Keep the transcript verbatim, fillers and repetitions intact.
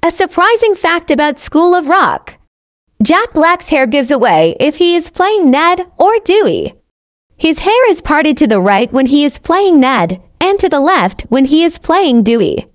A surprising fact about School of Rock. Jack Black's hair gives away if he is playing Ned or Dewey. His hair is parted to the right when he is playing Ned, and to the left when he is playing Dewey.